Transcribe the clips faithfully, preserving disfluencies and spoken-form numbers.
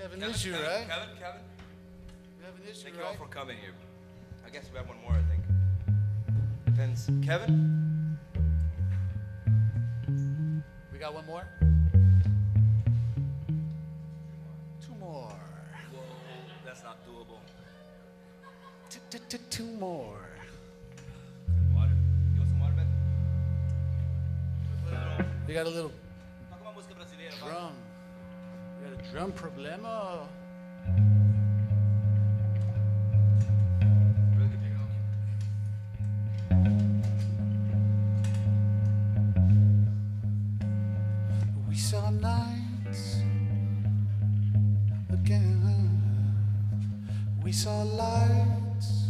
have an Kevin, issue, Kevin, right? Kevin, Kevin. We have an issue, Thank you all right? for coming here. I guess we have one more, I think. Depends. Kevin? We got one more? Two more. Whoa, that's not doable. Two more. Water. You want some water, Ben? We got a little Toca uma música brasileira, vai. drum. We got a drum problema. Really good pick up. We saw nights again. We saw lights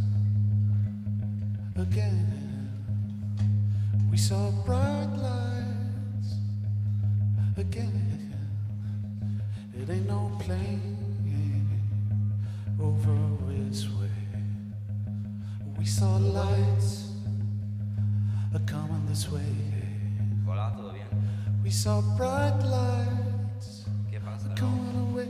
again. We saw bright lights again. It ain't no plane over this way. We saw lights a coming this way. Hola, ¿todo bien? We saw bright lights ¿Qué pasa? coming away.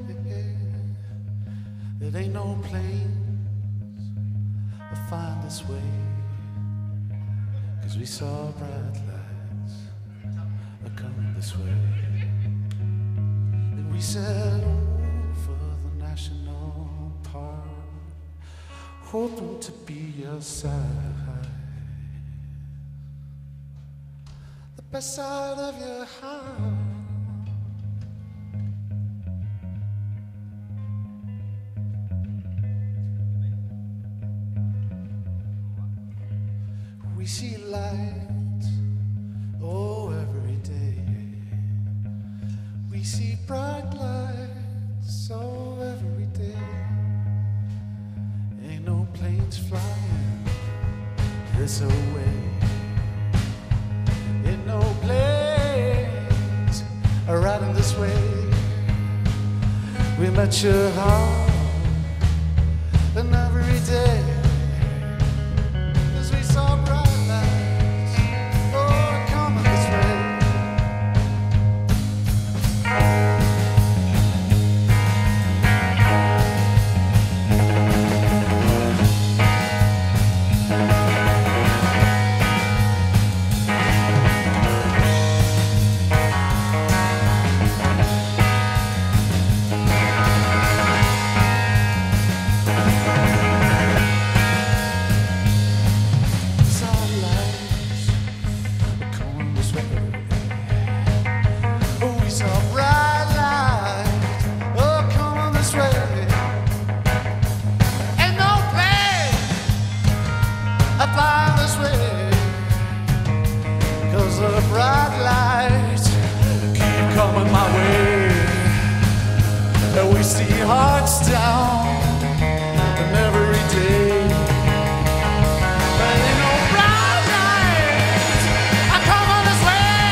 It ain't no planes that find this way. Cause we saw bright lights a coming this way. And we said over the national park, hoping to be your side, the best side of your heart. We see lights, oh, every day. We see bright lights, oh, every day. Ain't no planes flying this away. Ain't no planes riding this way. We met your heart, and every day. As we saw bright lights, oh, coming this way. Hearts down, and every day. But ain't no bright lights, I come on this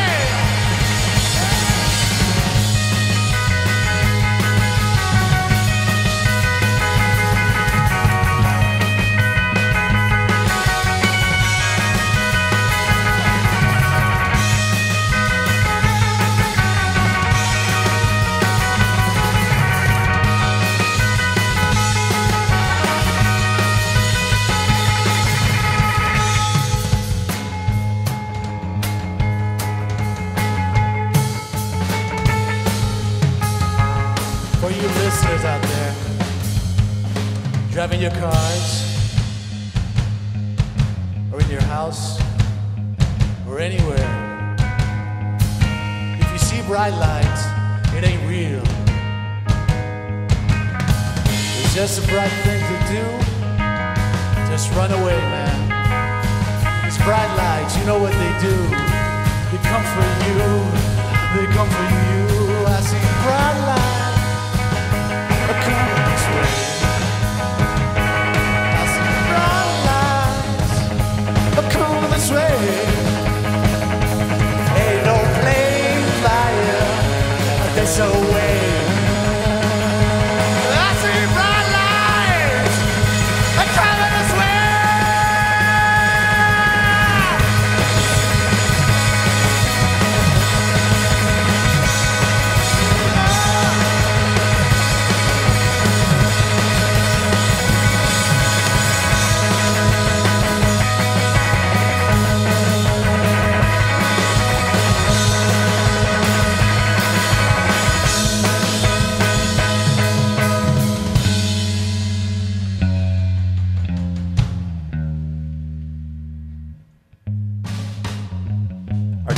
For you listeners out there, driving your cars, or in your house, or anywhere, if you see bright lights, it ain't real. It's just a bright thing to do. Just run away, man. These bright lights, you know what they do. They come for you. They come for you. I see bright lights. Coming this way. I see bright lights coming this way. Ain't no plane flying this away. I see bright lights coming this way. Oh.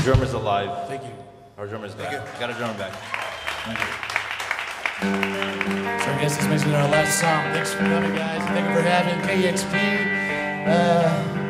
drummer's alive. Thank you. Our drummer's back. Thank you. Got our drummer back. Thank you. So I guess this makes it our last song. Thanks for coming, guys. Thank you for having K X P. Uh,